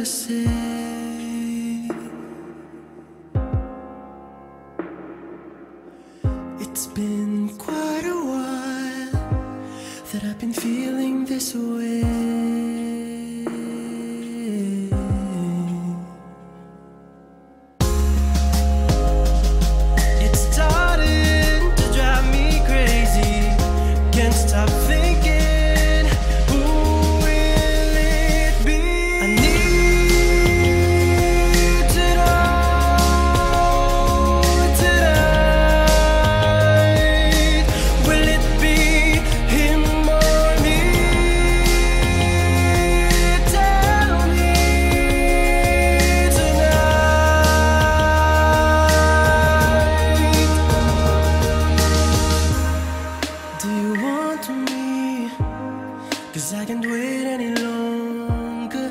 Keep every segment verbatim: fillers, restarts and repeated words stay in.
gotta say. It's been quite a while that I've been feeling this way. It's starting to drive me crazy. Can't stop thinking, who will it be? I need to know tonight. Will it be him or me? Tell me tonight. Do you want me? 'Cause I can't wait any longer.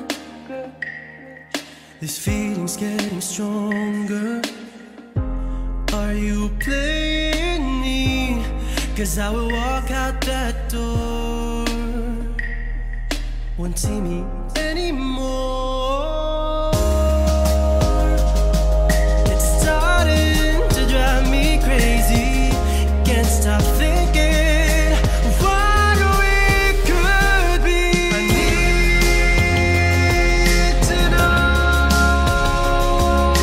This feeling's getting stronger. Are you playing me? 'Cause I will walk out that door. Won't see me anymore. It's starting to drive me crazy. Can't stop thinking what we could be. I need to know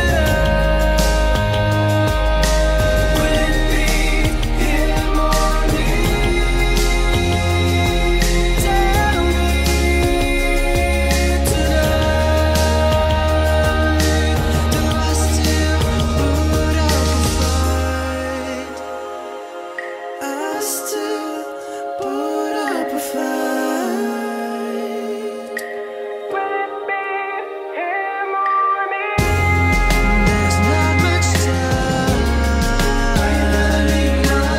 tonight. Will it be him or me? Tell me tonight. Do I still put up a fight? I still put up a fight. Will it be him or me? There's not much time. I need to know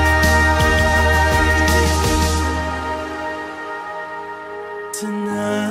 tonight.